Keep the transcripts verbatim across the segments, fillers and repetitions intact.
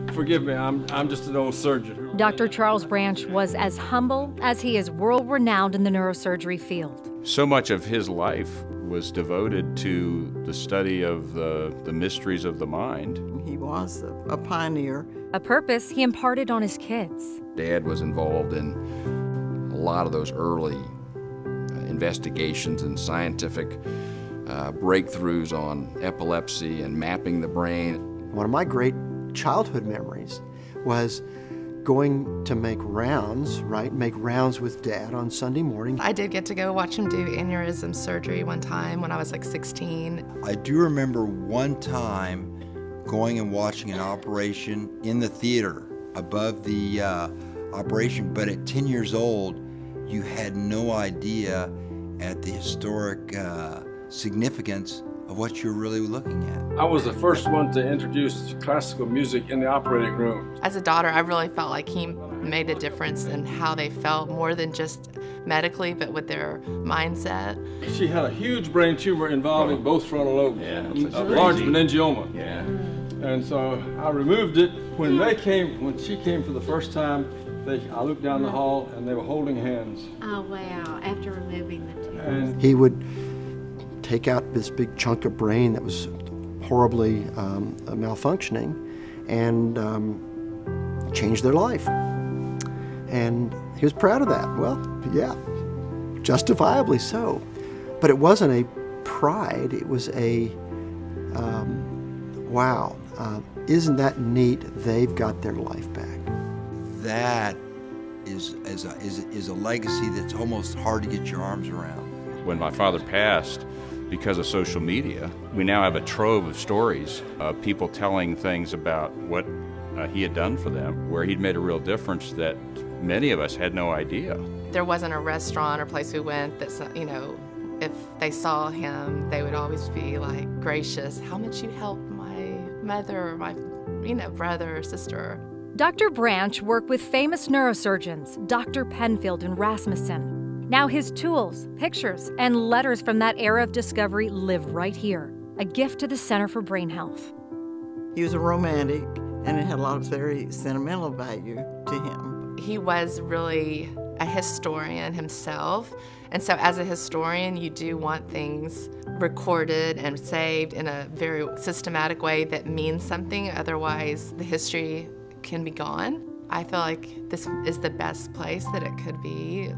Forgive me, I'm, I'm just an old surgeon. Doctor Charles Branch was as humble as he is world-renowned in the neurosurgery field. So much of his life was devoted to the study of the, the mysteries of the mind. He was a, a pioneer. A purpose he imparted on his kids. Dad was involved in a lot of those early uh, investigations and scientific uh, breakthroughs on epilepsy and mapping the brain. One of my great childhood memories was going to make rounds, right? Make rounds with Dad on Sunday morning. I did get to go watch him do aneurysm surgery one time when I was like sixteen. I do remember one time going and watching an operation in the theater above the uh, operation, but at ten years old, you had no idea at the historic uh, significance of what you're really looking at. I was the first one to introduce classical music in the operating room. As a daughter, I really felt like he made a difference in how they felt, more than just medically, but with their mindset. She had a huge brain tumor involving both frontal lobes, Yeah, a large meningioma. Yeah. And so I removed it. When they came, when she came for the first time, they, I looked down the hall and they were holding hands. Oh wow, after removing the tumor. And He would take out this big chunk of brain that was horribly um, malfunctioning and um, change their life. And he was proud of that. Well, yeah, justifiably so. But it wasn't a pride, it was a, um, wow, uh, isn't that neat, they've got their life back. That is, is, a, is, is a legacy that's almost hard to get your arms around. When my father passed, because of social media, we now have a trove of stories of people telling things about what uh, he had done for them, where he'd made a real difference that many of us had no idea. There wasn't a restaurant or place we went that, you know, if they saw him, they would always be like, gracious, how much you helped my mother or my, you know, brother or sister. Doctor Branch worked with famous neurosurgeons, Doctor Penfield and Rasmussen. Now his tools, pictures, and letters from that era of discovery live right here, a gift to the Center for Brain Health. He was a romantic, and it had a lot of very sentimental value to him. He was really a historian himself, and so as a historian, you do want things recorded and saved in a very systematic way that means something, otherwise the history can be gone. I feel like this is the best place that it could be.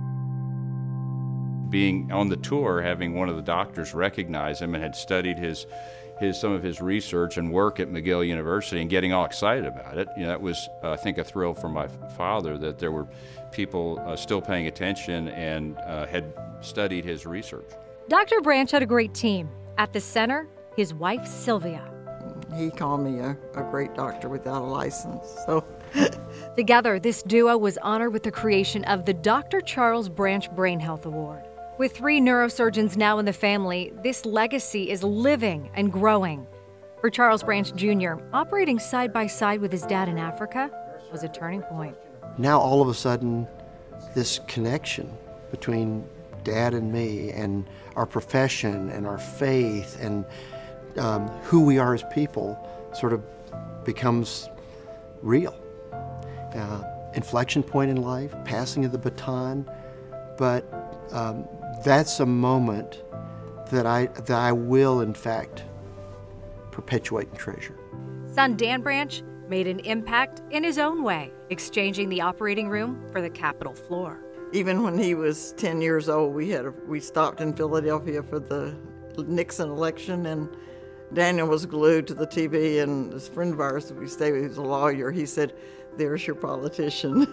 Being on the tour, having one of the doctors recognize him and had studied his, his, some of his research and work at McGill University and getting all excited about it, you know, that was, uh, I think, a thrill for my father that there were people uh, still paying attention and uh, had studied his research. Doctor Branch had a great team. At the center, his wife, Sylvia. He called me a, a great doctor without a license, so. Together, this duo was honored with the creation of the Doctor Charles Branch BrainHealth Award. With three neurosurgeons now in the family, this legacy is living and growing. For Charles Branch Junior, operating side by side with his dad in Africa was a turning point. Now all of a sudden, this connection between Dad and me and our profession and our faith and um, who we are as people sort of becomes real. Uh, inflection point in life, passing of the baton, but um, that's a moment that I, that I will, in fact, perpetuate and treasure. Son Dan Branch made an impact in his own way, exchanging the operating room for the Capitol floor. Even when he was ten years old, we had a, we stopped in Philadelphia for the Nixon election, and Daniel was glued to the T V, and this friend of ours that we stayed with, he was a lawyer, he said, "There's your politician."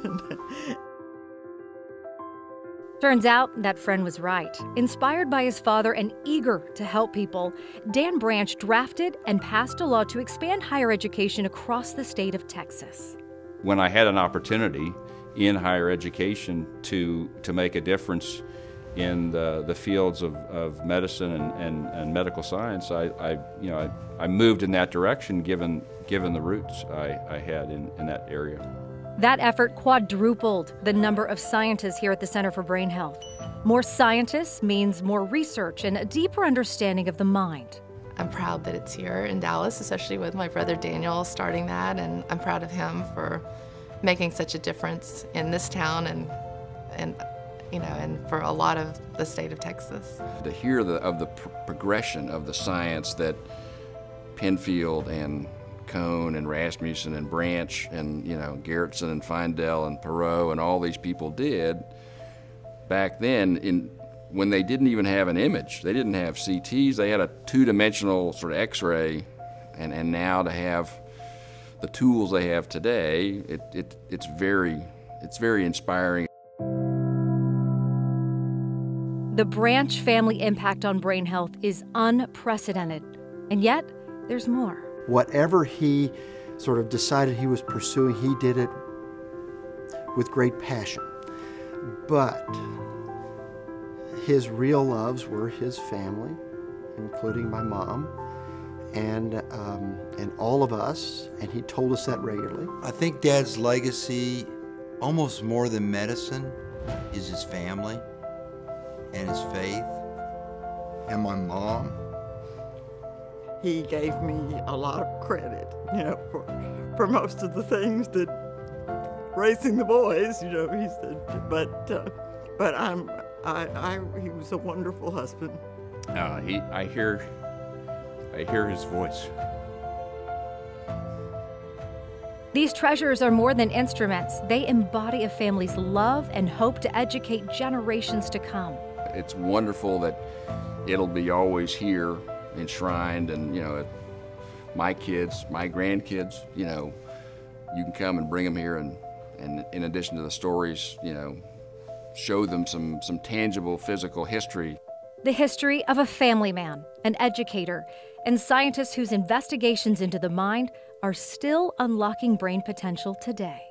Turns out that friend was right. Inspired by his father and eager to help people, Dan Branch drafted and passed a law to expand higher education across the state of Texas. When I had an opportunity in higher education to, to make a difference in the, the fields of, of medicine and, and, and medical science, I, I, you know, I, I moved in that direction given, given the roots I, I had in, in that area. That effort quadrupled the number of scientists here at the Center for Brain Health. More scientists means more research and a deeper understanding of the mind. I'm proud that it's here in Dallas, especially with my brother Daniel starting that, and I'm proud of him for making such a difference in this town and, and you know, and for a lot of the state of Texas. To hear the, of the pr progression of the science that Penfield and Cohn and Rasmussen and Branch and, you know, Gerritsen and Feindel and Perot and all these people did back then, in when they didn't even have an image. They didn't have C Ts, they had a two-dimensional sort of X-ray, and, and now to have the tools they have today, it, it, it's very, it's very inspiring. The Branch family impact on brain health is unprecedented, and yet there's more. Whatever he sort of decided he was pursuing, he did it with great passion. But his real loves were his family, including my mom, and, um, and all of us, and he told us that regularly. I think Dad's legacy, almost more than medicine, is his family and his faith and my mom. He gave me a lot of credit, you know, for, for most of the things that raising the boys, you know, he said, but, uh, but I'm, I, I, he was a wonderful husband. Uh, he, I hear, I hear his voice. These treasures are more than instruments. They embody a family's love and hope to educate generations to come. It's wonderful that it'll be always here, enshrined, and, you know, my kids, my grandkids, you know, you can come and bring them here, and, and in addition to the stories, you know, show them some, some tangible physical history. The history of a family man, an educator, and scientists whose investigations into the mind are still unlocking brain potential today.